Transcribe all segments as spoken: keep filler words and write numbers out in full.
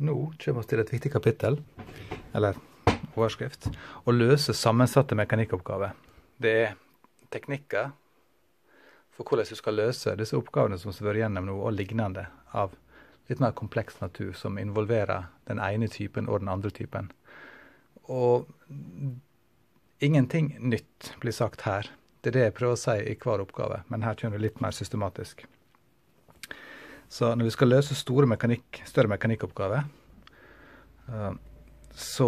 Nå kommer vi til et viktig kapittel, eller overskrift, å løse sammensatte mekanikkoppgaver. Det er teknikker for hvordan du skal løse disse oppgavene som vi har vært gjennom nå, og lignende av litt mer kompleks natur, som involverer den ene typen og den andre typen. Og ingenting nytt blir sagt her. Det er det jeg prøver å si i hver oppgave, men her kommer det litt mer systematisk. Så når vi skal løse store mekanikk, større mekanikkoppgaver, så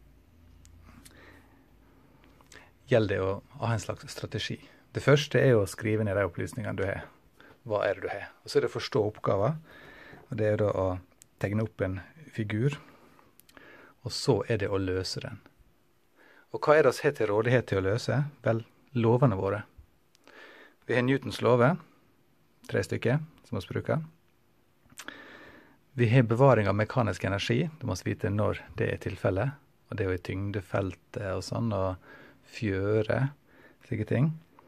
gjelder det å ha en slags strategi. Det første er å skrive ned de opplysningene du har. Hva er det du har? Og så er det å forstå oppgaver, og det er da å tegne opp en figur, og så er det å løse den. Og hva er det vi har til rådighet til å løse? Vel, lovene våre. Vi har Newtons lover, tre stykker, som vi bruker. Vi har bevaring av mekanisk energi, du må vite når det er tilfellet, og det er jo i tyngdefeltet og sånn, og fjøre, slike ting.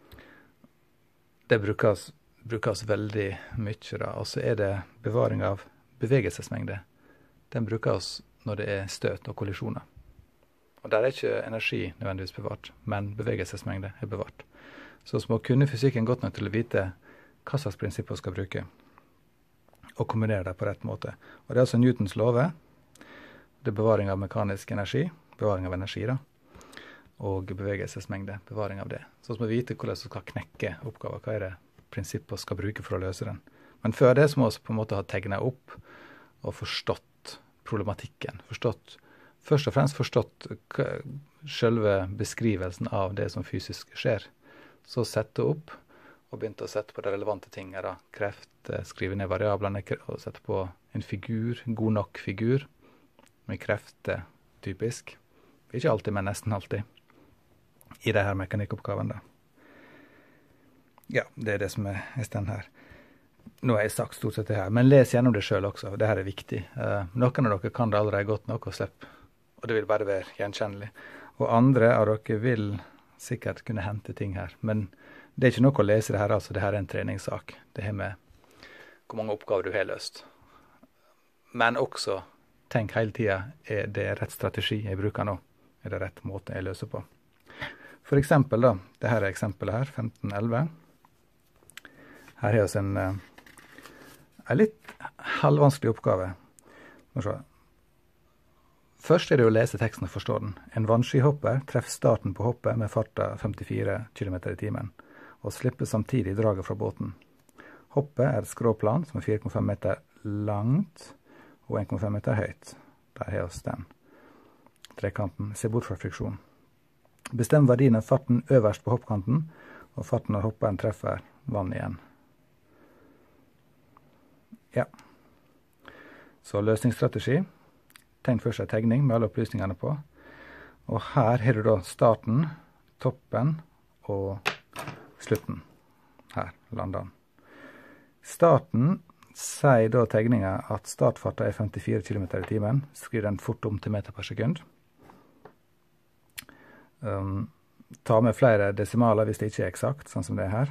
Det brukes, brukes veldig mye da, og så er det bevaring av bevegelsesmengde. Den brukes når det er støt og kollisjoner. Og der er ikke energi nødvendigvis bevart, men bevegelsesmengde er bevart. Så vi må kunne fysikken godt nok til å vite hva slags prinsipper vi skal bruke, og kombinere det på rett måte. Og det er altså Newtons lover, det er bevaring av mekanisk energi, bevaring av energi da, og bevegelsesmengde, bevaring av det. Så vi må vite hvordan vi skal knekke oppgaver, hva er det prinsippet vi skal bruke for å løse den. Men før det så må vi på en måte ha tegnet opp og forstått problematikken, forstått, først og fremst forstått selve beskrivelsen av det som fysisk skjer. Så sette opp, og begynte å sette på de relevante tingene, da. Kreft, skrive ned variablene, og sette på en figur, god nok figur, med krefter, typisk. Ikke alltid, men nesten alltid, i de her mekanikkoppgavene, da. Ja, det er det som er i stedet her. Nå har jeg sagt stort sett det her, men les gjennom det selv også, det her er viktig. Uh, noen av dere kan det allerede godt nok å slippe, og det vil bare være gjenkjennelig. Og andre av dere vil sikkert kunne hente ting her, men det er ikke noe å lese det her, altså. Det her er en treningssak. Det her med hvor mange oppgaver du har løst. Men også, tenk hele tiden, er det rett strategi jeg bruker nå? Er det rett måte jeg løser på? For eksempel da, det her er eksempelet her, femten elleve. Her har vi en, en litt halvvanskelig oppgave. Må se. Først er det å lese teksten og forstå den. En vannskihopper treffer starten på hoppet med farta femtifire kilometer i timen. Og slipper samtidig draget fra båten. Hoppet er et skråplan som er fire komma fem meter langt og en komma fem meter høyt. Der har vi den. Trekanten. Se bort fra friksjon. Bestem verdien av farten øverst på hoppkanten, og farten når hopperen treffer vann igjen. Ja. Så løsningsstrategi. Tegn først en tegning med alle opplysningene på. Og her har du da starten, toppen og slutten. Her lander den. Starten sier da tegningen at startfarten er femtifire kilometer i timen. Skriv den fort om til meter per sekund. Um, ta med flere desimaler hvis det ikke er eksakt, sånn som det er her.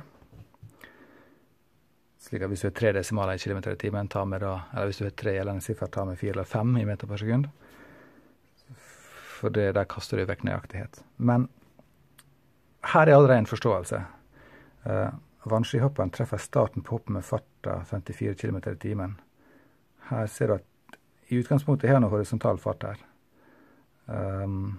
Slik at hvis du har tre desimaler i kilometer i timen, ta med da, eller hvis du har tre gjeldende siffer, ta med fire eller fem i meter per sekund. For det, der kaster du vekk nøyaktighet. Men her er allerede en forståelse. Uh, Vannskihopperen treffer starten på hoppet med farta femtifire kilometer i timen. Her ser du at i utgangspunktet har noe horisontal fart her. Um,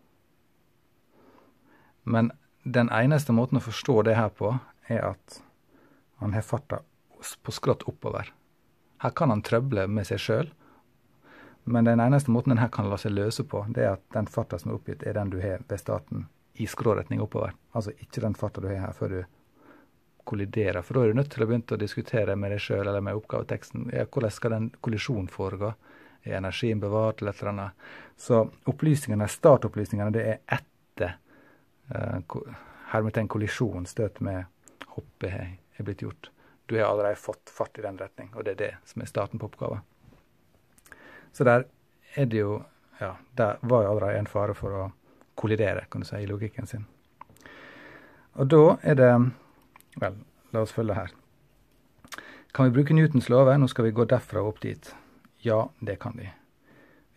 men den eneste måten å forstå det her på er at han har farta på skrått oppover. Her kan han trøble med seg selv, men den eneste måten den her kan la seg løse på, det er at den farta som er oppgitt er den du har ved starten i skråretning oppover. Altså ikke den farta du har her før du kolliderer, for da er du nødt til å begynne å diskutere med deg selv eller med oppgaveteksten. Ja, hvordan skal den kollisjonen foregå? Er energien bevart eller et eller annet? Så opplysningene, startopplysningene, det er etter uh, hermetegn kollisjon, støt med hoppet er blitt gjort. Du har allerede fått fart i den retning, og det er det som er starten på oppgaven. Så der er det jo, ja, der var jo allerede en fare for å kollidere, kan du si, i logikken sin. Og da er det, vel, la oss følge her. Kan vi bruke Newtons lover? Nå skal vi gå derfra opp dit. Ja, det kan vi.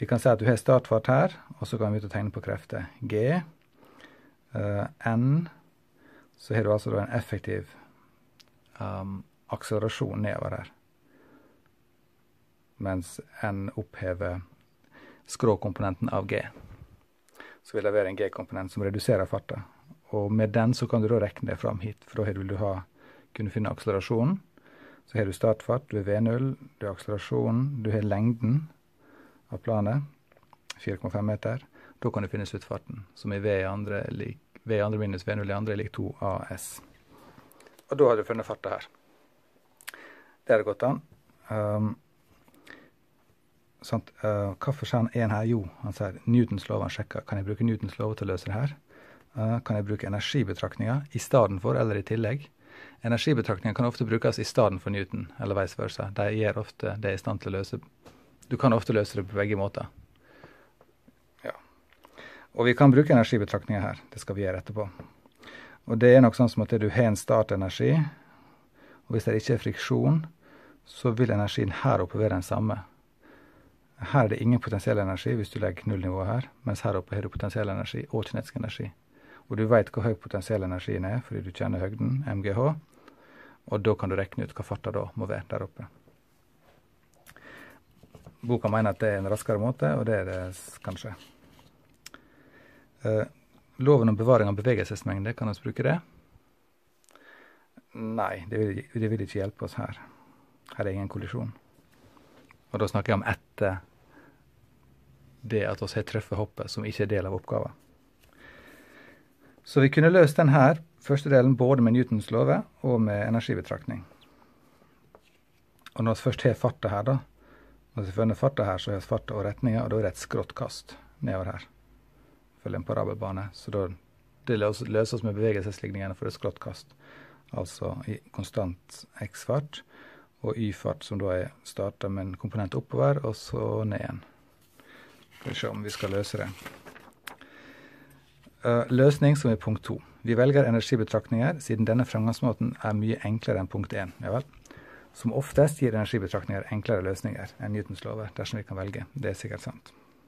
Vi kan si at du har startfart her, og så kan vi ut og tegne på krefter. G, uh, N, så har du altså da en effektiv um, akselerasjon nedover her. Mens N opphever skråkomponenten av G. Så vil det være en G-komponent som reduserer farta. Og med den så kan du da rekne det fram hit, for da vil du ha, kunne finne akselerasjonen. Så har du startfart, du har V null, du har akselerasjonen, du har lengden av planet, fire komma fem meter. Da kan du finne sluttfarten, som er V i andre, lik, V i andre minus V null i andre lik to A S. Og da har du funnet farta her. Det er det godt an. Um, sånt, uh, hvorfor sier han en her? Jo, han sier Newtons lov, han sjekker. Kan jeg bruke Newtons lov til å løse det her? Uh, kan jeg bruke energibetraktninger i stedet for, eller i tillegg? Energibetraktninger kan ofte brukes i stedet for Newton, eller vice versa. De gjør ofte det i stand til å løse. Du kan ofte løse det på begge måter. Ja. Og vi kan bruke energibetraktninger her. Det skal vi gjøre etterpå. Og det er nok sånn som at du har en startenergi, og hvis det ikke er friksjon, så vil energien her oppe være den samme. Her er det ingen potensiell energi hvis du legger nullnivå her, mens her oppe har du potensiell energi og kinetisk energi. Og du vet hvor høy potensiell energien er, fordi du kjenner høgden, M G H, og da kan du rekne ut hva farta da må være der oppe. Boka mener at det er en raskere måte, og det er det kanskje. Uh, loven om bevaring av bevegelsesmengde, kan vi bruke det? Nei, det vil, det vil ikke hjelpe oss her. Her er ingen kollisjon. Og da snakker jeg om etter det at vi har treffet hoppet, som ikke er del av oppgaven. Så vi kunne løst den her, første delen, både med Newtons love og med energibetraktning. Og når vi først har farta her da, når vi funnet farta her, så har vi farta og retninger, og da er det et skrått kast nedover her. Følger en parabelbane, så da det løser oss med bevegelsesligningene for et skrått kast. Altså i konstant x-fart, og y-fart som da er startet med en komponent oppover, og så ned igjen. Skal vi se om vi skal løse det. Uh, løsning som er punkt to. Vi velger energibetraktninger, siden denne fremgangsmåten er mye enklere enn punkt én. Ja vel. Som oftest gir energibetraktninger enklere løsninger enn Newtons lover, dersom vi kan velge. Det er sikkert sant.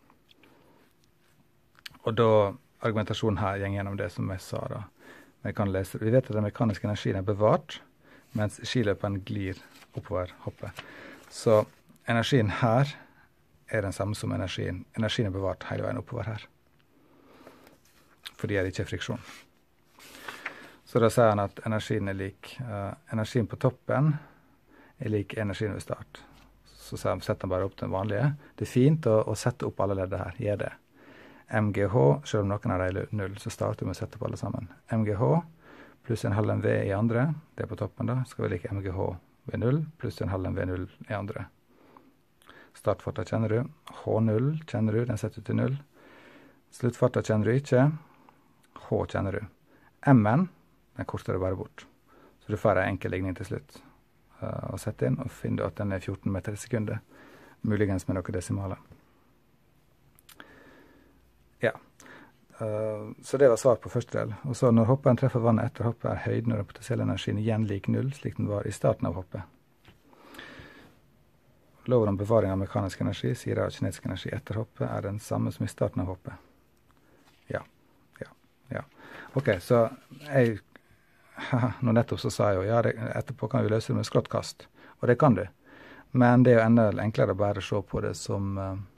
Og da, argumentasjonen her går gjennom det som jeg sa da. Vi kan lese. Vi vet at den mekaniske energien er bevart, mens skiløperen glir oppover hoppet. Så energien her er den samme som energien. Energien er bevart hele veien oppover her. Fordi det ikke er friksjon. Så da sier han at energien er lik. Uh, energien på toppen er lik energien ved start. Så setter han bare opp den vanlige. Det er fint å, å sette opp alle ledder her. Gjør det. M G H, selv om noen av dem er null, så starter vi med å sette opp alle sammen. M G H pluss en halv M V i andre, det er på toppen da, skal vi like M G H ved null, pluss en halv M V null i andre. Startfarta kjenner du. H null kjenner du, den setter du til null. Sluttfarta kjenner du ikke. H kjenner du. M-en, den korter du bare bort. Så du får en enkel ligning til slutt. Uh, og sette inn, og finner du at den er fjorten meter i sekundet. Muligens med noen desimaler. Ja. Uh, så det var svar på første del. Og så når hopperen treffer vannet etter hoppet, er høyden og den potensielle energien igjen lik null, slik den var i starten av hoppet. Loven om bevaring av mekanisk energi sier at kinetisk energi etter hoppet er den samme som i starten av hoppet. Ja, ja, ja. Ok, så jeg, nå nettopp så sa jeg jo, ja, det, etterpå kan vi løse det med skråttkast, og det kan du. Men det er jo enda enklere å bare se på det som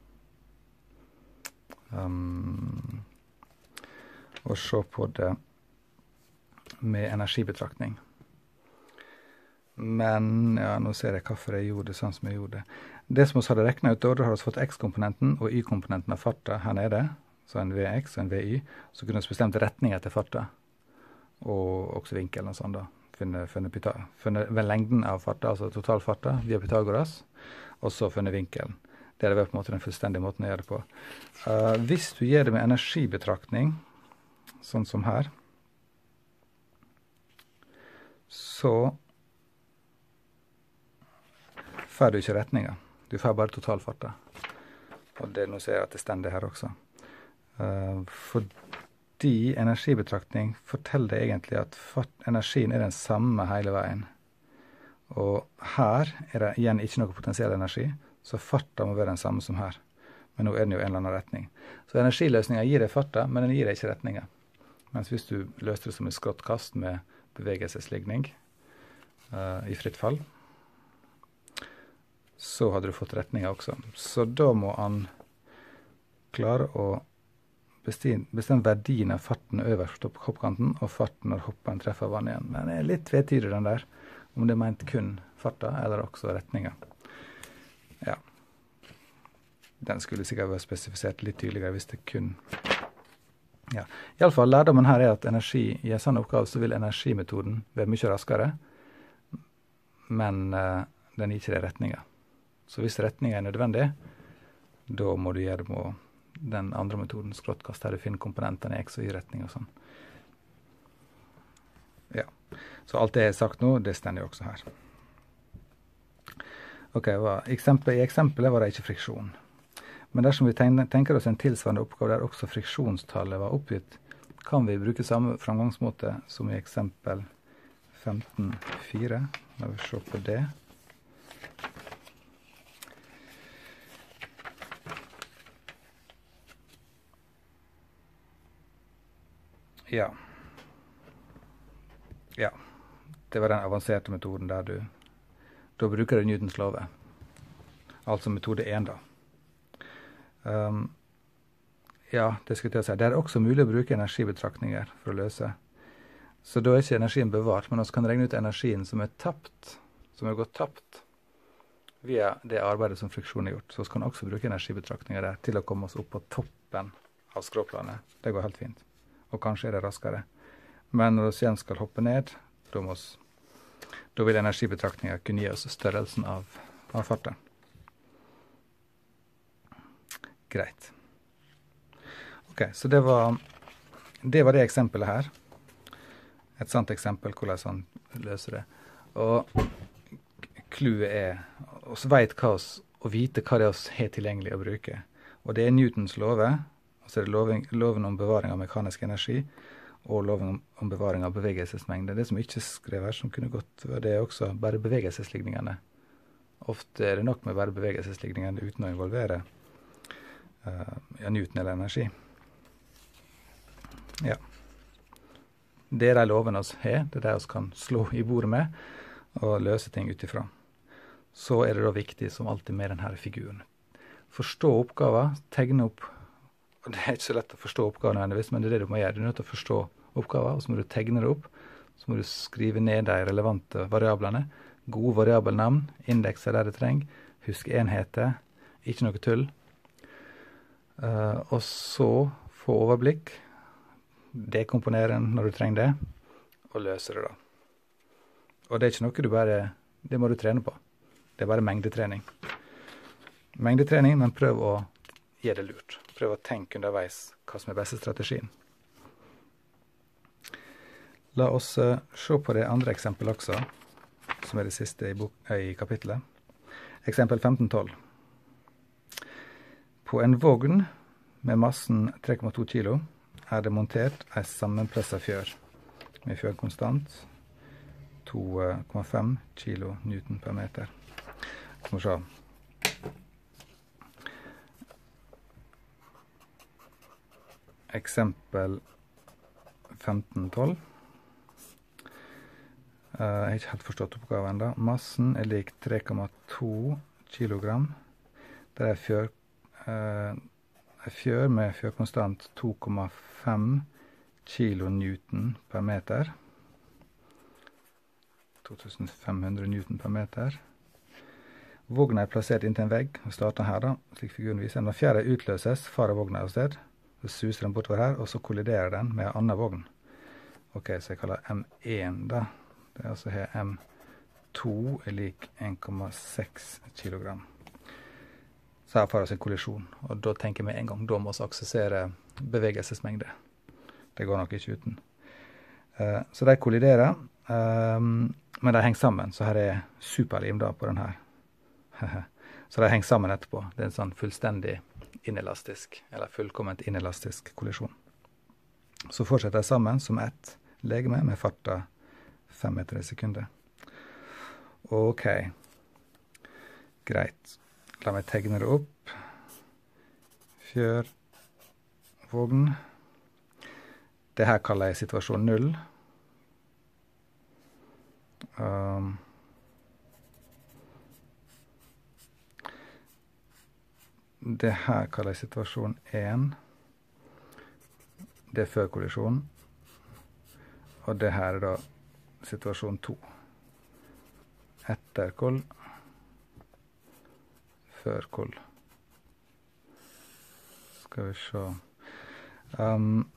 um, å se på det med energibetraktning. Men, ja, nå ser jeg hvorfor jeg gjorde det sånn som jeg gjorde det. Det som vi hadde regnet ut, da har vi fått x-komponenten og y-komponenten av farta her nede, så en vx og en vy, så kunne vi bestemt retning etter farta, og også vinkelen og sånn da. Funnet, funnet, funnet ved lengden av farta, altså totalfarta, via Pythagoras, og så funnet vinkelen. Det er det på en måte den fullstendige måten å gjøre det på. Uh, hvis du gjør det med energibetraktning, sånn som her, så får du ikke retninger. Du får bare totalfarta. Og det nå ser jeg at det stender her også. Uh, fordi energibetraktning forteller det egentlig at fart, energien er den samme hele veien. Og her er det igjen ikke noe potensiell energi, så farta må være den samme som her. men nå er den jo en eller annen retning. Så energiløsningen gir deg farta, men den gir deg ikke retningen. Mens hvis du løste det som et skrått kast med bevegelsesligning uh, i fritt fall, så hadde du fått retningen også. Så da må han klare å bestemme, bestemme verdien av farten øverst på hoppkanten, og farten når hopperen treffer vann igjen. Men det er litt tvetydig den der, om det er ment kun farta, eller også retningen. Ja. Den skulle sikkert være spesifisert litt tydeligere hvis det kun... Ja. I alle fall, lærdommen her er at energi, i en sånn oppgave så vil energimetoden være mye raskere, men uh, den gir ikke det retningen. Så hvis retningen er nødvendig, da må du gjøre det med den andre metoden, skråttkast, der du finner komponentene i x og y-retning og sånn. Ja, så alt det jeg har sagt nå, det stender jo også her. Ok, hva? Eksempel, i eksempelet var det ikke friksjon. Men dersom vi tenker oss en tilsvarende oppgave der også friksjonstallet var oppgitt, kan vi bruke samme framgangsmåte som i eksempel femten fire. La vi se på det. Ja. Ja. Det var den avanserte metoden der du, da bruker du Newtons love. Altså metode én da. Um, ja, det skulle jeg si. Det er også mulig å bruke energibetraktninger for å løse. Så da er ikke energien bevart, men vi kan regne ut energien som er tapt, som er gått tapt via det arbeidet som friksjonen har gjort. Så vi kan også bruke energibetraktninger der til å komme oss opp på toppen av skråplanet. Det går helt fint. Og kanskje er det raskere. Men når vi igjen skal hoppe ned, da, må vi, da vil energibetraktninger kunne gi oss størrelsen av, av farten. Greit. Ok, så det var det, var det eksempelet her. Et sant eksempel, hvordan han løser det. Og clouet er, vi vet hva oss, å vite hva det er vi har tilgjengelig å bruke. Og det er Newtons love, og så er det loven, loven om bevaring av mekanisk energi, og loven om, om bevaring av bevegelsesmengde. Det som ikke skrev her, som kunne gått, det er også bare bevegelsesligningene. Ofte er det nok med bare bevegelsesligningene uten å involvere uh, ja, Newton eller energi. Ja. Det er de lovene vi har, det er det vi kan slå i bordet med, og løse ting utifra. Så er det da viktig, som alltid med denne figuren. Forstå oppgaver, tegne opp. Og det er ikke så lett å forstå oppgaven nødvendigvis, men det er det du må gjøre. Du er nødt til å forstå oppgaver, og så må du tegne det opp. Så må du skrive ned de relevante variablene. Gode variabelnavn, indekser der det trenger. Husk enheter, ikke noe tull. Uh, og så få overblikk. Dekomponere den når du trenger det, og løse det da. Og det er ikke noe du bare, det må du trene på. Det er bare mengdetrening. Mengdetrening, men prøv å gjøre det lurt. Prøv å tenke underveis hva som er beste strategien. La oss uh, se på det andre eksempelet også, som er det siste i, bok, uh, i kapittelet. Eksempel femten tolv. På en vogn med massen tre komma to kilo er det montert en sammenpresset fjør med fjørkonstant to komma fem kilo newton per meter. Skal vi se. Eksempel femten tolv. Uh, jeg har ikke helt forstått oppgaven enda. Massen er lik tre komma to kilogram. Det er fjør, uh, fjør med fjørkonstant to komma fem kilo newton per meter. to tusen fem hundre newton per meter. Vogna er plassert inntil en vegg, og starter her da, slik figuren viser. Når fjæret utløses, farer vogna av sted. Så suser den bortover her, og så kolliderer den med en annen vogn. Ok, så jeg kaller M én da. Det er altså her M to er lik en komma seks kilogram. Så her får vi en kollisjon, og da tenker jeg med en gang, da må vi aksessere bevegelsesmengde. Det går nok ikke uten. Uh, så de kolliderer, um, men de henger sammen, så her er superlim da på den her. Så de henger sammen etterpå. Det er en sånn fullstendig inelastisk, eller fullkomment inelastisk kollisjon. Så fortsetter de sammen som ett legeme med farta fem meter i sekundet. Ok. Greit. La meg tegne det opp. kjør vogn. Det her kaller jeg situasjon null. Um, det her kaller jeg situasjon én. Det er før kollisjon. Og det her er da situasjon to. Etter koll. Før koll. Skal vi se. Um,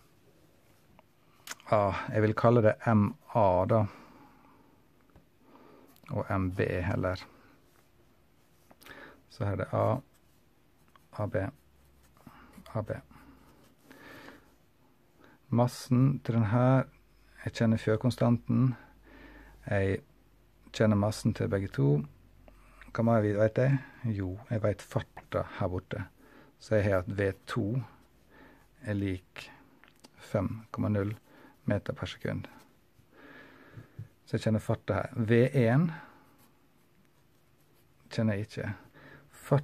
ah, jeg vil kalle det M A da. Og M B heller. Så her er det A, A B, A B. Massen til den her, jeg kjenner fjørkonstanten, jeg kjenner massen til begge to. Hva mer vet jeg? Jo, jeg vet farta her borte. Så jeg har at V to er lik fem komma null meter per sekund. Så jeg kjenner farta her. V én kjenner jeg ikke. Fart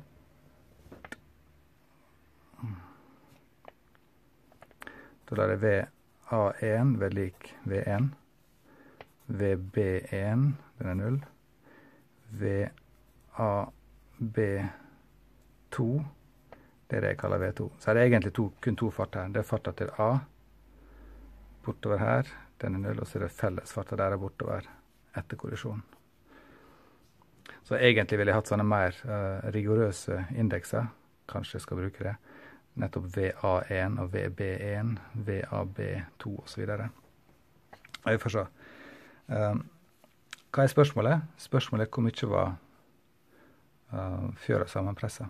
Da er det V A én ved lik V én. V B én, den er null. V A B to, det er det jeg kaller V to. Så er det egentlig to, kun to fart her. Det er farta til A, bortover her, den er null, og så er det fellesfarta der er bortover etter kollisjon. Så egentlig ville jeg hatt sånne mer uh, rigorøse indekser, kanskje jeg skal bruke det. Nettopp V A én og V B én, V A B to og så videre. Vi får se. Um, hva er spørsmålet? Spørsmålet er hvor mye var uh, fjøra sammenpresset.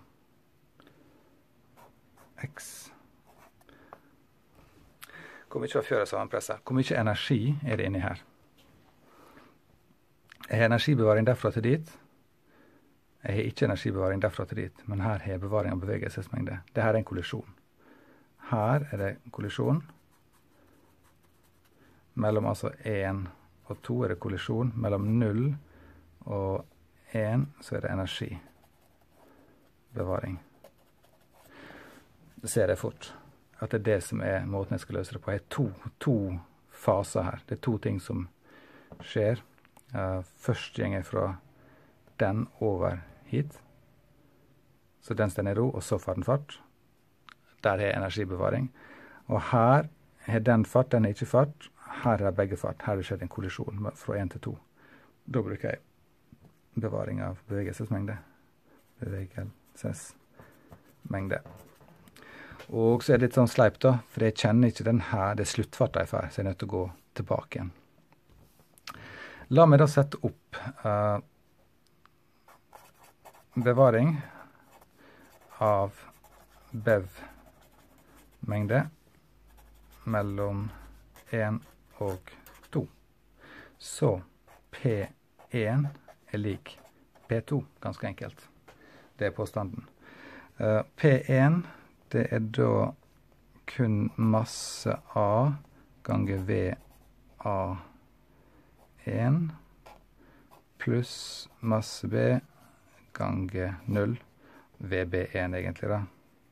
X. Hvor mye var fjøra sammenpresset? Hvor mye energi er det inni her? Jeg har energibevaring derfra til dit. Jeg har ikke energibevaring derfra til dit, men her har jeg bevaring av bevegelsesmengde. Dette er en kollisjon. Her er det kollisjon. Mellom altså én og to er det kollisjon. Mellom null og én så er det energibevaring. Det ser jeg fort. At det er det som er måten jeg skal løse det på. Jeg har to, to faser her. Det er to ting som skjer. Uh, først går jeg fra den over hit. Så den står i ro, og så får den fart. Der har jeg energibevaring. Og her har den fart, den er ikke fart. Her er begge fart. Her har det skjedd en kollisjon fra én til to. Da bruker jeg bevaring av bevegelsesmengde. Bevegelsesmengde. Og så er det litt sånn sleip da, for jeg kjenner ikke den her, det er sluttfarta jeg får, så jeg er nødt til å gå tilbake igjen. La meg da sette opp uh, bevaring av bev-mengde mellom én og to. Så P én er lik P to, ganske enkelt. Det er påstanden. Uh, P én, det er da kun masse A ganger V A én pluss masse B ganger null, V B én egentlig da.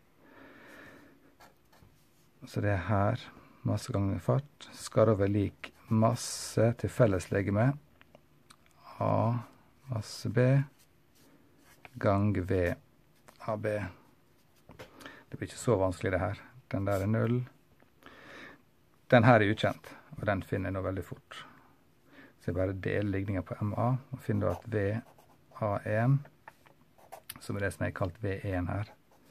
Så det er her, masse ganger fart, skal da være lik masse til felleslegeme, A masse B, ganger V A B. Det blir ikke så vanskelig det her. Den der er null. Den her er ukjent, og den finner jeg nå veldig fort. Så jeg bare deler ligningen på M A, og finner da at V A én, som er det som jeg har kalt V én her,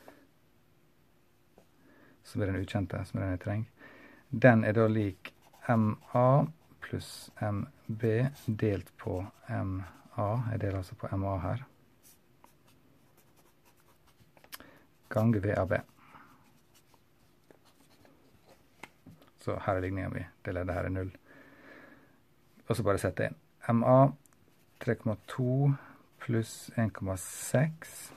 som er den ukjente, som er den jeg trenger. Den er da lik M A pluss M B delt på M A. Jeg deler altså på M A her. Ganger V A B. Så her er ligningen min. Det leddet her er null. Og så bare sette inn. M A tre komma to pluss en komma seks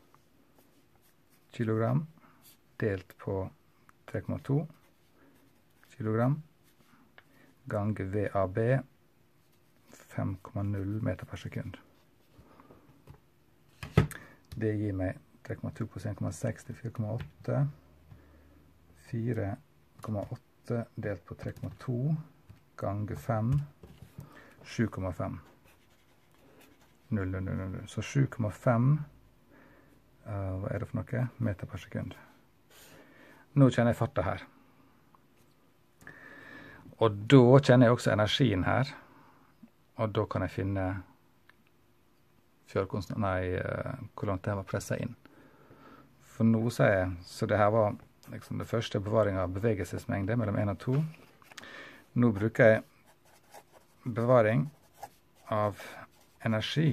kilogram delt på tre komma to kilogram ganger V A B fem komma null meter per sekund. Det gir meg tre komma to pluss en komma seks til fire komma åtte. fire komma åtte delt på tre komma to ganger fem, sju komma fem. null, null, null, null. Så sju komma fem, uh, hva er det for noe? Meter per sekund. Nå kjenner jeg farta her. Og da kjenner jeg også energien her. Og da kan jeg finne fjørkonstant, nei, uh, hvor langt det var presset inn. For nå sier jeg, så det her var liksom det første bevaring av bevegelsesmengde mellom en og to. Nå bruker jeg bevaring av energi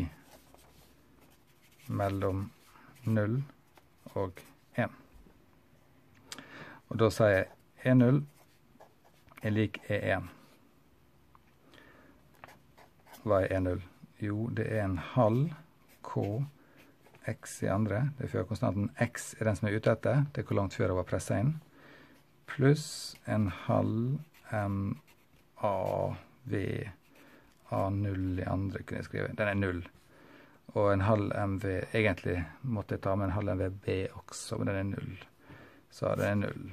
mellom null og en. Og da sier jeg E null er lik E en. Hva er E null? Jo, det er en halv K X i andre. Det er fjørkonstanten X er den som er ute etter. Det er hvor langt fjøra var presset inn. Pluss en halv M A V A null i andre, kunne jeg skrive. Den er null. Og en halv M V, egentlig måtte jeg ta med en halv M V B også, men den er null. Så den er null.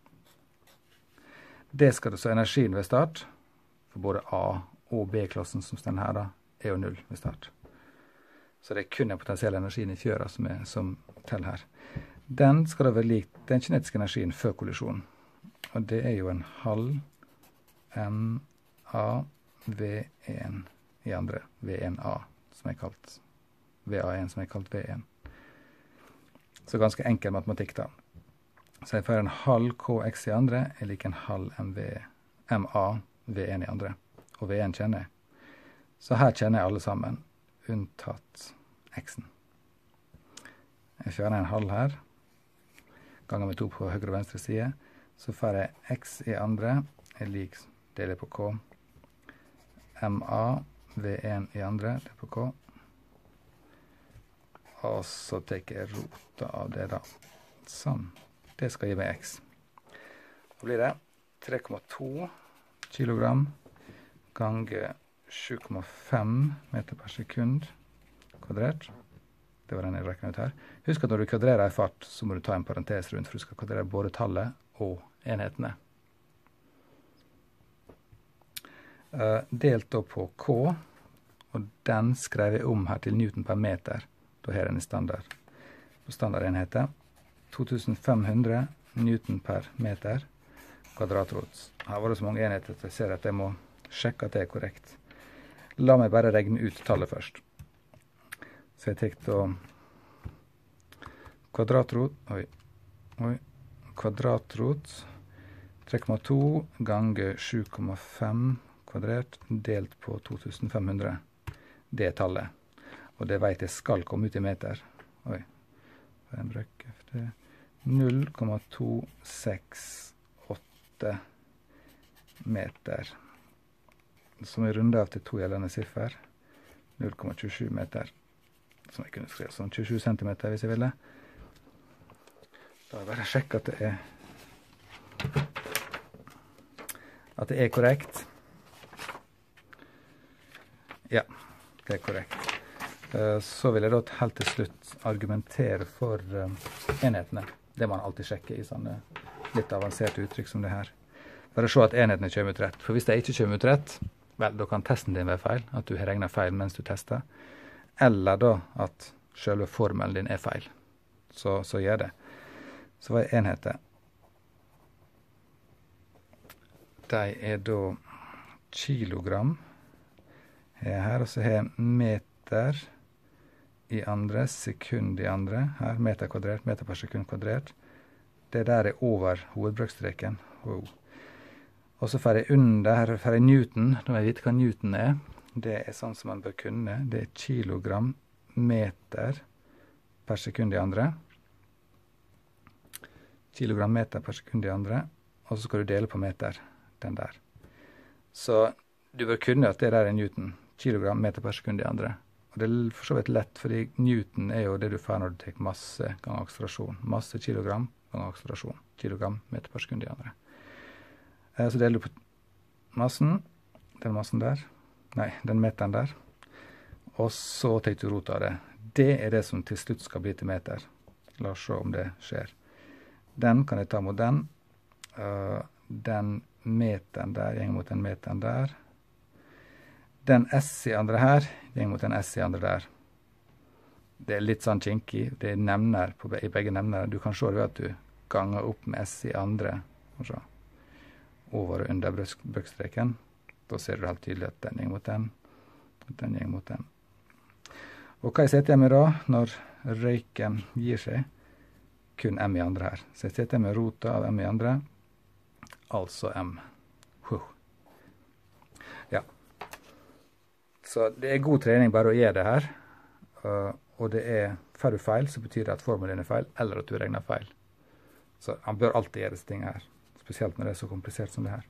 Det skal det så energien ved start, for både A og B-klassen som står her da, er jo null ved start. Så det er kun den potensielle energien i fjøra som, er, som teller her. Den skal da være lik den kinetiske energien før kollisjonen. Og det er jo en halv M A V en i andre, V en A, som er kalt V A en, som er kalt V en. Så ganske enkel matematikk da. Så jeg får en halv K X i andre, er lik en halv M V, M A V en i andre. Og V en kjenner jeg. Så her kjenner jeg alle sammen, unntatt X-en. Jeg fjerner en halv her, ganger med to på høyre og venstre side, så får jeg X i andre, er lik, deler på K, M A V en i andre, deler på K, og så tar jeg rota av det da. Sånn. Det skal gi meg X. Da blir det tre komma to kilogram ganger sju komma fem meter per sekund kvadrert. Det var den jeg regnet ut her. Husk at når du kvadrerer i fart, så må du ta en parentes rundt, for du skal kvadrere både tallet og enhetene. Uh, delt da på K, og den skrev jeg om her til Newton per meter. Da har den i standard. På standardenheter, to tusen fem hundre Newton per meter kvadratrot. Her var det så mange enheter at jeg ser at jeg må sjekke at det er korrekt. La meg bare regne ut tallet først. Så jeg tek da kvadratrot, oi, oi, kvadratrot tre komma to ganger sju komma fem kvadrert delt på to tusen fem hundre. Det er tallet. Og det vet jeg skal komme ut i meter. Oi, for en brøk efter null komma to seks åtte meter. Som er rundet av til to gjeldende siffer. null komma tjuesju meter. Som jeg kunne skrive sånn tjuesju centimeter hvis jeg ville. Da har jeg bare sjekket at det er at det er korrekt. Ja, det er korrekt. Så vil jeg da helt til slutt argumentere for enhetene. Det må man alltid sjekke i sånne litt avanserte uttrykk som det her. Bare se at enhetene kommer ut rett. For hvis de ikke kommer ut rett, vel, da kan testen din være feil, at du har regnet feil mens du tester. Eller da at selve formelen din er feil. Så, så gjør det. Så hva er enheter? De er da kilogram. Her, og så har jeg meter i andre, sekund i andre. Her, meter kvadrert, meter per sekund kvadrert. Det der er over hovedbrøkstreken. Wow. Og så får jeg under, her får jeg newton. Når jeg vet hva newton er, det er sånn som man bør kunne. Det er kilogram, meter per sekund i andre. Kilogram, meter per sekund i andre. Og så skal du dele på meter, den der. Så du bør kunne at det der er newton. Kilogram, meter per sekund i andre. Og det er for så vidt lett, fordi newton er jo det du får når du tar masse ganger akselerasjon. Masse kilogram ganger akselerasjon. Kilogram, meter per sekund i andre. Så deler du på massen, den massen der, nei, den meteren der, og så tar du rot av det. Det er det som til slutt skal bli til meter. La oss se om det skjer. Den kan jeg ta mot den, Uh, den meteren der går mot den meteren der. Den S i andre her går mot den S i andre der. Det er litt sånn kinkig. Det er nevner på, i begge nevner. Du kan se det ved at du ganger opp med S i andre. Altså, over og under brøkstreken. Da ser du helt tydelig at den går mot den. Og den går mot den. Og hva jeg setter jeg med da, når røyken gir seg? Kun M i andre her. Så jeg setter jeg med rota av M i andre. Altså M. Huh. Ja. Så det er god trening bare å gjøre det her. Uh, og det er, får du feil, så betyr det at formelen er feil, eller at du regner feil. Så han bør alltid gjøre disse tingene her. Spesielt når det er så komplisert som det her.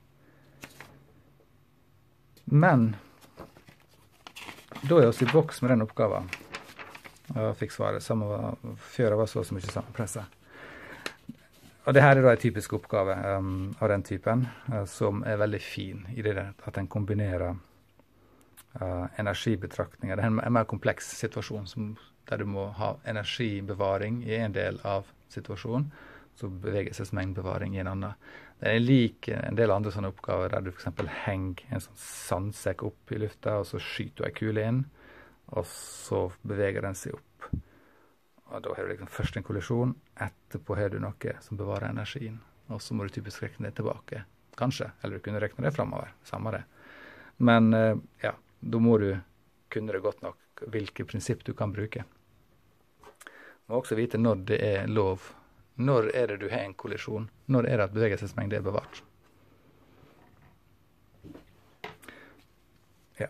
Men da er vi i boks med den oppgaven. Jeg fikk svaret. Samme var, før jeg var så, så mye samme presse. Og det her er da en typisk oppgave um, av den typen, uh, som er veldig fin i det der, at den kombinerer uh, energibetraktninger. Det er en, en mer kompleks situasjon som, der du må ha energibevaring i en del av situasjonen, så bevegelsesmengdebevaring i en annen. Det er lik en del andre sånne oppgaver der du for eksempel henger en sånn sandsekk opp i lufta, og så skyter du en kule inn, og så beveger den seg opp. Og da har du liksom først en kollisjon, etterpå har du noe som bevarer energien, og så må du typisk rekne det tilbake, kanskje, eller du kunne rekne det fremover, samme det. Men ja, da må du kunne det godt nok, hvilke prinsipp du kan bruke. Du må også vite når det er lov. Når er det du har en kollisjon? Når er det at bevegelsesmengde er bevart? Ja.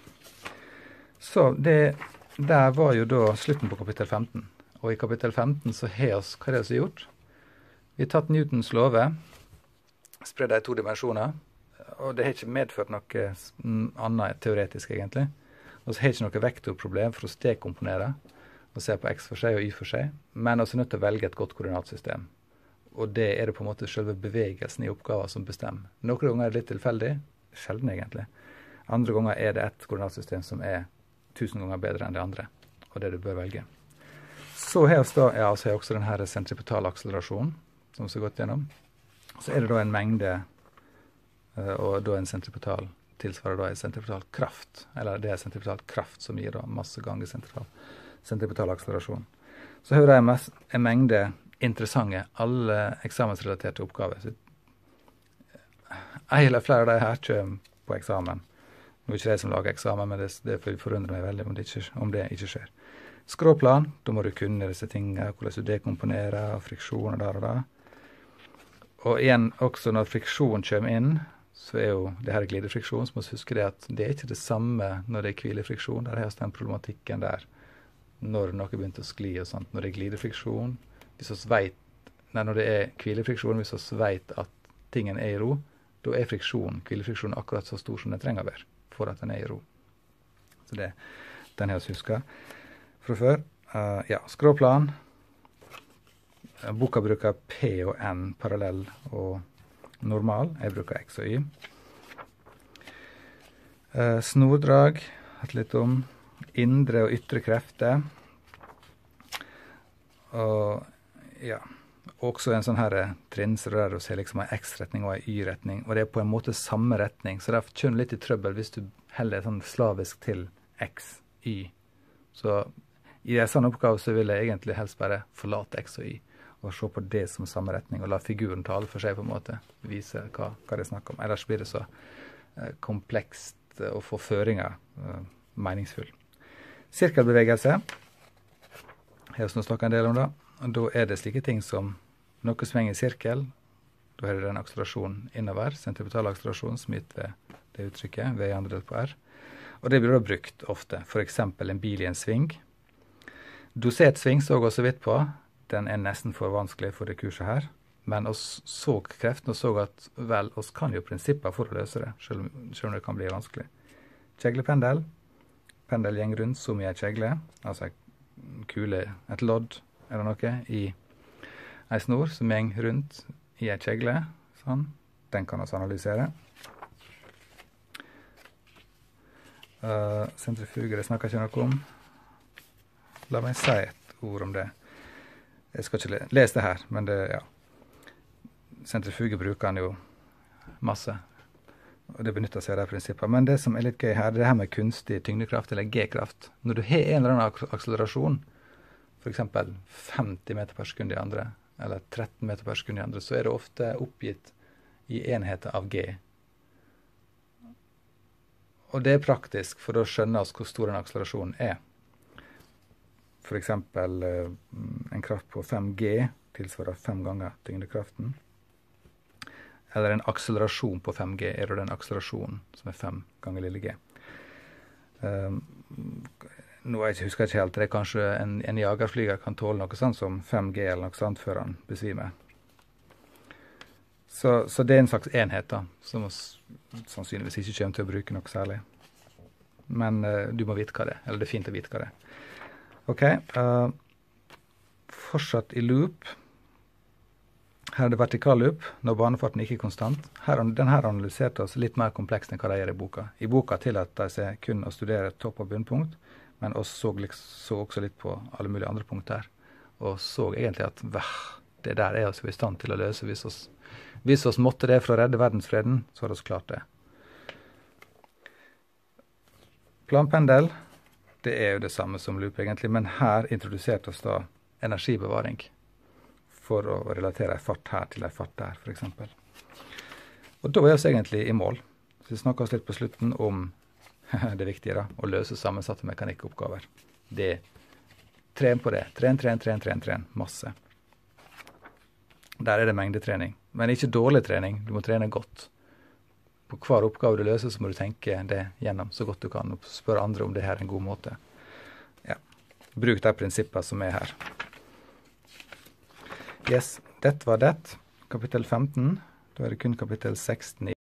Så det der var jo da slutten på kapittel femten. Og i kapittel femten så har oss, hva er det vi har gjort? Vi har tatt Newtons love, spredd det i to dimensjoner, og det har ikke medført noe annet teoretisk egentlig. Og så har ikke noe vektorproblem for å dekomponere, og se på x for seg og y for seg, men også nødt til å velge et godt koordinatsystem. Og det er det på en måte selve bevegelsen i oppgaven som bestemmer. Noen ganger er det litt tilfeldig, sjelden egentlig. Andre ganger er det et koordinatsystem som er tusen ganger bedre enn det andre, og det du bør velge. Så har vi da, ja, så har jeg også denne sentripetale akselerasjonen, som vi har gått gjennom. Så er det da en mengde, og da en sentripetal tilsvarer da en sentripetal kraft, eller det er sentripetal kraft som gir da masse ganger sentripetal, sentripetal akselerasjon. Så har jeg en mengde interessante, alle eksamensrelaterte oppgaver. Så jeg eller flere av de her kommer på eksamen. Nå er ikke de som lager eksamen, men det, det forundrer meg veldig om det ikke, om det ikke skjer. Skråplan, da må du kunne disse tingene, hvordan du dekomponerer, friksjoner der og der. Og igjen, også når friksjon kommer inn, så er jo det her glidefriksjon, så må vi huske det at det er ikke det samme når det er hvilefriksjon. Der har vi den problematikken der, når noe begynte å skli og sånt, når det er glidefriksjon. Hvis vi vet, nei, når det er hvilefriksjon, hvis vi vet at tingen er i ro, da er friksjon, hvilefriksjon akkurat så stor som den trenger å være, for at den er i ro. Så det, den har vi husket fra før. Uh, ja, skråplan. Uh, boka bruker P og N, parallell og normal. Jeg bruker X og Y. Uh, snordrag, hatt litt om. Indre og ytre krefter. Og ja, også en sånn her trinser der å se liksom en X-retning og en Y-retning. Og det er på en måte samme retning, så derfor kjører du litt i trøbbel hvis du heller sånn slavisk til X, Y. Så i en sånn oppgave så vil jeg egentlig helst bare forlate X og Y, og se på det som samme retning, og la figuren tale for seg på en måte, vise hva, hva det er snakk om. Ellers blir det så eh, komplekst å få føringer eh, meningsfull. Sirkelbevegelse, jeg har snakket en del om det, og da er det slike ting som noe som henger i sirkel, da er det den akselerasjonen innover, sentripetal akselerasjon som gitt ved det uttrykket, V andre delt på R, og det blir da brukt ofte, for eksempel en bil i en sving. Dosert sving så jeg også vidt på, den er nesten for vanskelig for det kurset her, men oss så kreften og så at, vel, oss kan jo prinsipper for å løse det, selv om, selv om det kan bli vanskelig. Kjeglependel, pendel gjeng rundt som i en kjegle, altså en kule, et lodd, eller noe, i en snor som gjeng rundt i en kjegle, sånn, den kan oss analysere. Uh, sentrifuger, det snakker ikke noe om. La meg si et ord om det. Jeg skal ikke le lese det her, men det, ja. sentrifuge bruker han jo masse, og det benytter seg av de prinsippene. Men det som er litt gøy her, det er det her med kunstig tyngdekraft, eller G-kraft. Når du har en eller annen ak akselerasjon, for eksempel femti meter per sekund i andre, eller tretten meter per sekund i andre, så er det ofte oppgitt i enheter av G. Og det er praktisk for å skjønne oss hvor stor en akselerasjon er. For eksempel en kraft på fem G tilsvarer fem ganger tyngdekraften. Eller en akselerasjon på fem G er det den akselerasjonen som er fem ganger lille G. Um, nå jeg husker jeg ikke helt, det er kanskje en, en jagerflyger kan tåle noe sånt som fem G eller noe sånt før han besvimer. Så, så det er en slags enhet da, som sannsynligvis ikke kommer til å bruke noe særlig. Men uh, du må vite hva det er, eller det er fint å vite hva det er. Ok, uh, fortsatt i loop. Her er det vertikal loop, når banefarten ikke er konstant. Her, den her analyserte oss litt mer komplekst enn hva de gjør i boka. I boka tillater de seg kun å studere topp- og bunnpunkt, men oss så, så også litt på alle mulige andre punkter. Og så egentlig at vah, det der er oss i stand til å løse. Hvis oss, hvis oss måtte det for å redde verdensfreden, så hadde oss klart det. Planpendel, det er jo det samme som loop egentlig, men her introduserte oss da energibevaring for å relatere en fart her til en fart der, for eksempel. Og da er vi egentlig i mål. Så vi snakker oss litt på slutten om det viktige da, å løse sammensatte mekanikkoppgaver. Det, tren på det. Tren, tren, tren, tren, tren. Masse. Der er det mengdetrening. Men ikke dårlig trening. Du må trene godt. På hver oppgave du løser, så må du tenke det gjennom så godt du kan, og spørre andre om det her er en god måte. Ja. Bruk de prinsippene som er her. Yes, dette var det. Kapittel femten. Da er det kun kapittel seksten i